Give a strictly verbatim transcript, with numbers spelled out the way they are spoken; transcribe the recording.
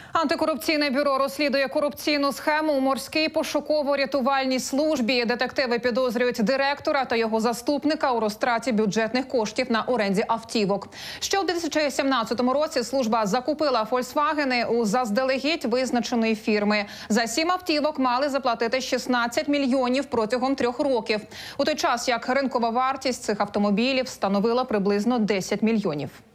Антикорупційне бюро розслідує корупційну схему у морській пошуково-рятувальній службі. Детективи підозрюють директора та його заступника у розтраті бюджетних коштів на оренді автівок. Ще у дві тисячі сімнадцятому році служба закупила «Фольксвагени» у заздалегідь визначеної фірми. За сім автівок мали заплатити шістнадцять мільйонів протягом трьох років. У той час, як ринкова вартість цих автомобілів становила приблизно десять мільйонів.